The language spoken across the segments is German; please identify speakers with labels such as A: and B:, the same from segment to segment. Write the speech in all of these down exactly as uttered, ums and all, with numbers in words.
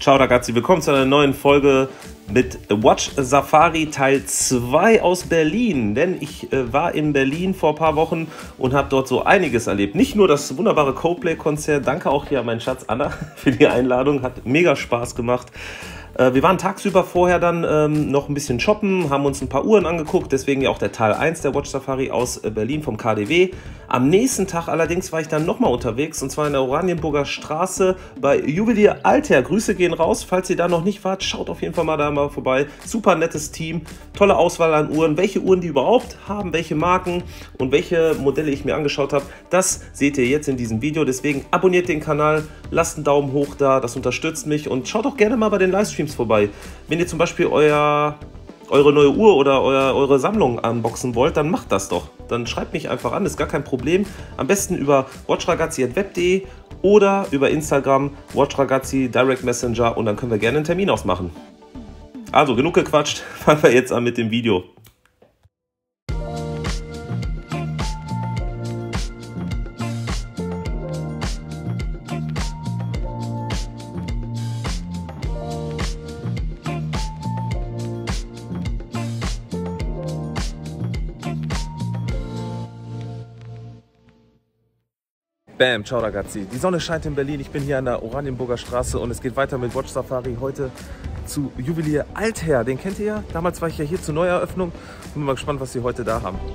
A: Ciao ragazzi, willkommen zu einer neuen Folge mit Watch Safari Teil zwei aus Berlin. Denn ich äh, war in Berlin vor ein paar Wochen und habe dort so einiges erlebt. Nicht nur das wunderbare Coldplay-Konzert, danke auch hier an meinen Schatz Anna für die Einladung, hat mega Spaß gemacht. Äh, wir waren tagsüber vorher dann ähm, noch ein bisschen shoppen, haben uns ein paar Uhren angeguckt, deswegen ja auch der Teil eins der Watch Safari aus äh, Berlin vom K D W. Am nächsten Tag allerdings war ich dann nochmal unterwegs und zwar in der Oranienburger Straße bei Juwelier Altair. Grüße gehen raus, falls ihr da noch nicht wart, schaut auf jeden Fall mal da mal vorbei. Super nettes Team, tolle Auswahl an Uhren, welche Uhren die überhaupt haben, welche Marken und welche Modelle ich mir angeschaut habe, das seht ihr jetzt in diesem Video. Deswegen abonniert den Kanal, lasst einen Daumen hoch da, das unterstützt mich und schaut auch gerne mal bei den Livestreams vorbei. Wenn ihr zum Beispiel euer, eure neue Uhr oder euer, eure Sammlung unboxen wollt, dann macht das doch. Dann schreibt mich einfach an, ist gar kein Problem. Am besten über watchragazzi at web punkt de oder über Instagram watchragazzi Direct Messenger und dann können wir gerne einen Termin ausmachen. Also, genug gequatscht, fangen wir jetzt an mit dem Video. Bam, ciao ragazzi. Die Sonne scheint in Berlin, ich bin hier an der Oranienburger Straße und es geht weiter mit Watch Safari heute zu Juwelier Altair. Den kennt ihr ja, damals war ich ja hier zur Neueröffnung. Bin mal gespannt, was sie heute da haben.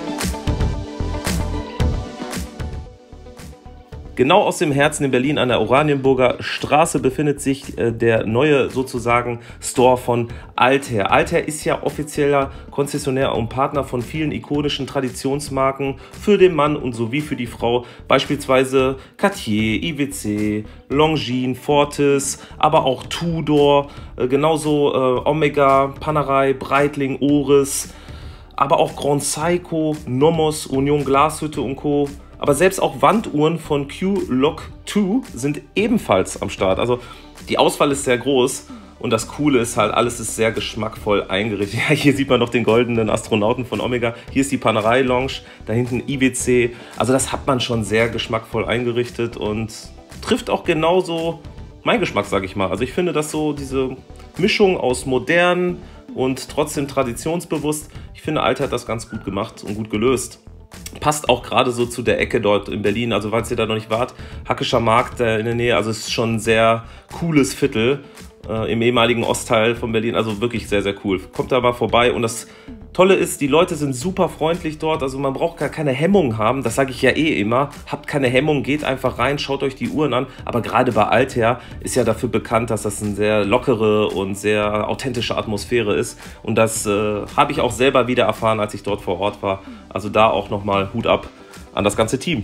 A: Genau aus dem Herzen in Berlin an der Oranienburger Straße befindet sich äh, der neue sozusagen Store von Altair. Altair ist ja offizieller Konzessionär und Partner von vielen ikonischen Traditionsmarken für den Mann und sowie für die Frau. Beispielsweise Cartier, I W C, Longines, Fortis, aber auch Tudor, äh, genauso äh, Omega, Panerai, Breitling, Oris, aber auch Grand Seiko, Nomos, Union Glashütte und Co. Aber selbst auch Wanduhren von Q-Lock zwei sind ebenfalls am Start. Also die Auswahl ist sehr groß und das Coole ist halt, alles ist sehr geschmackvoll eingerichtet. Ja, hier sieht man noch den goldenen Astronauten von Omega. Hier ist die Panerai Lounge, da hinten I W C. Also das hat man schon sehr geschmackvoll eingerichtet und trifft auch genauso meinen Geschmack, sage ich mal. Also ich finde, dass so diese Mischung aus modern und trotzdem traditionsbewusst, ich finde, Altair hat das ganz gut gemacht und gut gelöst. Passt auch gerade so zu der Ecke dort in Berlin, also falls ihr da noch nicht wart, Hackescher Markt äh, in der Nähe, also es ist schon ein sehr cooles Viertel äh, im ehemaligen Ostteil von Berlin, also wirklich sehr, sehr cool. Kommt da mal vorbei und das Tolle ist, die Leute sind super freundlich dort, also man braucht gar keine Hemmung haben, das sage ich ja eh immer, habt keine Hemmung, geht einfach rein, schaut euch die Uhren an, aber gerade bei Altair ist ja dafür bekannt, dass das eine sehr lockere und sehr authentische Atmosphäre ist und das äh, habe ich auch selber wieder erfahren, als ich dort vor Ort war, also da auch nochmal Hut ab an das ganze Team.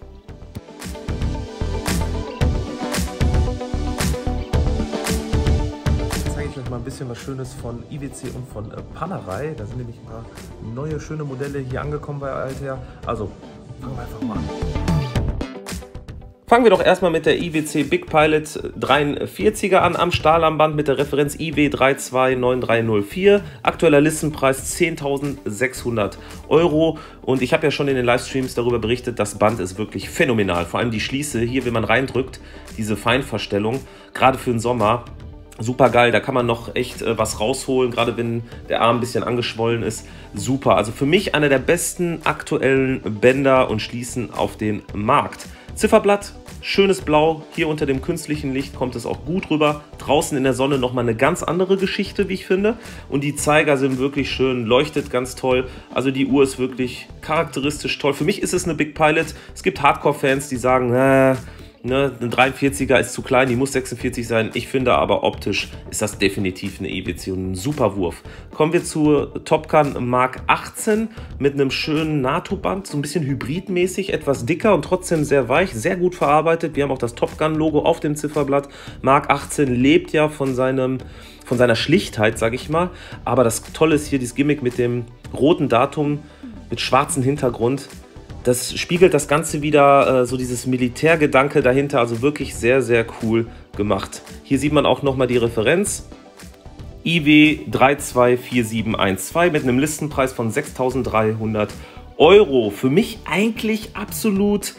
A: Mal ein bisschen was Schönes von I W C und von äh, Panerai. Da sind nämlich ein paar neue, schöne Modelle hier angekommen bei Altair. Also, fangen wir einfach mal an. Fangen wir doch erstmal mit der I W C Big Pilot dreiundvierziger an am Stahlarmband mit der Referenz I W drei zwei neun drei null vier. Aktueller Listenpreis zehntausendsechshundert Euro. Und ich habe ja schon in den Livestreams darüber berichtet, das Band ist wirklich phänomenal. Vor allem die Schließe hier, wenn man reindrückt, diese Feinverstellung, gerade für den Sommer. Super geil, da kann man noch echt äh, was rausholen, gerade wenn der Arm ein bisschen angeschwollen ist. Super, also für mich einer der besten aktuellen Bänder und Schließen auf dem Markt. Zifferblatt, schönes Blau, hier unter dem künstlichen Licht kommt es auch gut rüber. Draußen in der Sonne nochmal eine ganz andere Geschichte, wie ich finde. Und die Zeiger sind wirklich schön, leuchtet ganz toll. Also die Uhr ist wirklich charakteristisch toll. Für mich ist es eine Big Pilot. Es gibt Hardcore-Fans, die sagen, äh, Ne, ein dreiundvierziger ist zu klein, die muss sechsundvierzig sein. Ich finde aber optisch ist das definitiv eine I W C und ein super Wurf. Kommen wir zur Topcan Mark achtzehn mit einem schönen NATO-Band, so ein bisschen hybridmäßig, etwas dicker und trotzdem sehr weich, sehr gut verarbeitet. Wir haben auch das Topcan-Logo auf dem Zifferblatt. Mark achtzehn lebt ja von, seinem, von seiner Schlichtheit, sage ich mal. Aber das Tolle ist hier dieses Gimmick mit dem roten Datum, mit schwarzem Hintergrund. Das spiegelt das Ganze wieder, äh, so dieses Militärgedanke dahinter, also wirklich sehr, sehr cool gemacht. Hier sieht man auch nochmal die Referenz. I W drei zwei vier sieben eins zwei mit einem Listenpreis von sechstausenddreihundert Euro. Für mich eigentlich absolut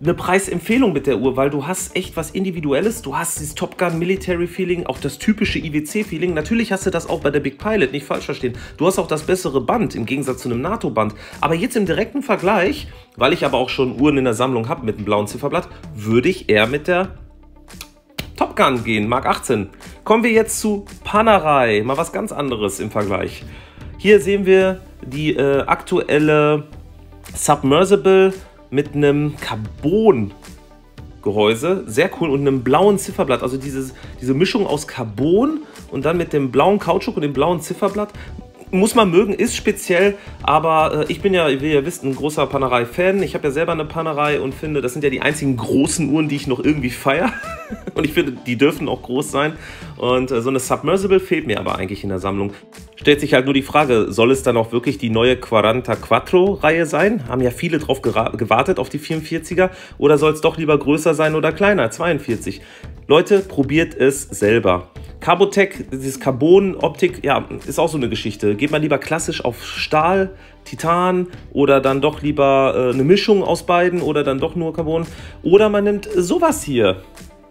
A: eine Preisempfehlung mit der Uhr, weil du hast echt was Individuelles. Du hast dieses Top Gun Military Feeling, auch das typische I W C Feeling. Natürlich hast du das auch bei der Big Pilot, nicht falsch verstehen. Du hast auch das bessere Band im Gegensatz zu einem NATO-Band. Aber jetzt im direkten Vergleich, weil ich aber auch schon Uhren in der Sammlung habe mit einem blauen Zifferblatt, würde ich eher mit der Top Gun gehen, Mark achtzehn. Kommen wir jetzt zu Panerai, mal was ganz anderes im Vergleich. Hier sehen wir die äh, aktuelle Submersible mit einem Carbon-Gehäuse, sehr cool, und einem blauen Zifferblatt. Also dieses, diese Mischung aus Carbon und dann mit dem blauen Kautschuk und dem blauen Zifferblatt. Muss man mögen, ist speziell, aber äh, ich bin ja, wie ihr wisst, ein großer Panerai-Fan. Ich habe ja selber eine Panerai und finde, das sind ja die einzigen großen Uhren, die ich noch irgendwie feiere. Und ich finde, die dürfen auch groß sein. Und äh, so eine Submersible fehlt mir aber eigentlich in der Sammlung. Stellt sich halt nur die Frage, soll es dann auch wirklich die neue Quarantaquattro-Reihe sein? Haben ja viele drauf gewartet, auf die vierundvierziger. Oder soll es doch lieber größer sein oder kleiner, zweiundvierzig? Leute, probiert es selber. Carbotec, dieses Carbon-Optik, ja, ist auch so eine Geschichte. Geht man lieber klassisch auf Stahl, Titan oder dann doch lieber äh, eine Mischung aus beiden oder dann doch nur Carbon. Oder man nimmt sowas hier,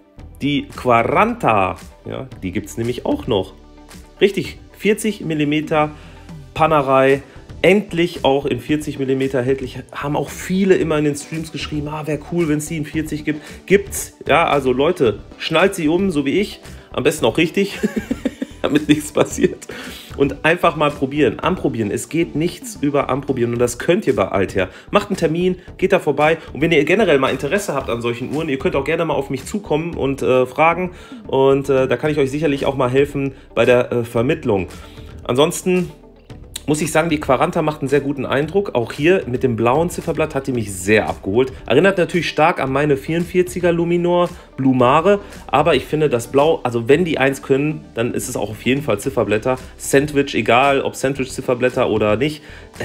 A: die Quaranta, ja, die gibt es nämlich auch noch. Richtig, vierzig Millimeter Panerai, endlich auch in vierzig Millimeter erhältlich. Haben auch viele immer in den Streams geschrieben, ah, wäre cool, wenn es die in vierzig gibt. Gibt's, ja, also Leute, schnallt sie um, so wie ich. Am besten auch richtig, damit nichts passiert. Und einfach mal probieren, anprobieren. Es geht nichts über anprobieren und das könnt ihr bei Altair. Macht einen Termin, geht da vorbei und wenn ihr generell mal Interesse habt an solchen Uhren, ihr könnt auch gerne mal auf mich zukommen und äh, fragen und äh, da kann ich euch sicherlich auch mal helfen bei der äh, Vermittlung. Ansonsten muss ich sagen, die Quaranta macht einen sehr guten Eindruck. Auch hier mit dem blauen Zifferblatt hat die mich sehr abgeholt. Erinnert natürlich stark an meine vierundvierziger Luminor Blue Mare, aber ich finde das Blau, also wenn die eins können, dann ist es auch auf jeden Fall Zifferblätter. Sandwich, egal ob Sandwich-Zifferblätter oder nicht. Äh,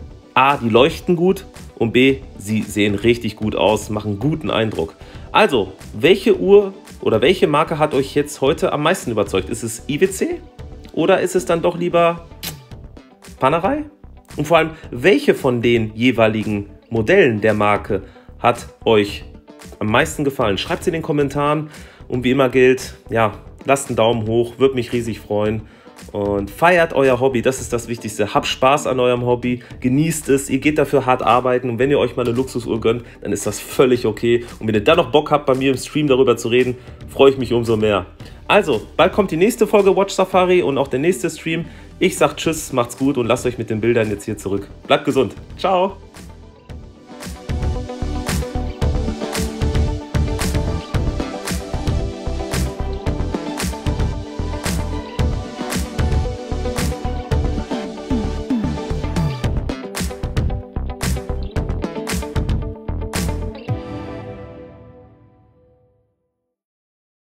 A: A, die leuchten gut und B, sie sehen richtig gut aus, machen guten Eindruck. Also, welche Uhr oder welche Marke hat euch jetzt heute am meisten überzeugt? Ist es I W C oder ist es dann doch lieber Panerai? Und vor allem, welche von den jeweiligen Modellen der Marke hat euch am meisten gefallen? Schreibt es in den Kommentaren und wie immer gilt, ja, lasst einen Daumen hoch, würde mich riesig freuen und feiert euer Hobby, das ist das Wichtigste. Habt Spaß an eurem Hobby, genießt es, ihr geht dafür hart arbeiten und wenn ihr euch mal eine Luxusuhr gönnt, dann ist das völlig okay und wenn ihr dann noch Bock habt, bei mir im Stream darüber zu reden, freue ich mich umso mehr. Also, bald kommt die nächste Folge Watch Safari und auch der nächste Stream. Ich sag Tschüss, macht's gut und lasst euch mit den Bildern jetzt hier zurück. Bleibt gesund. Ciao.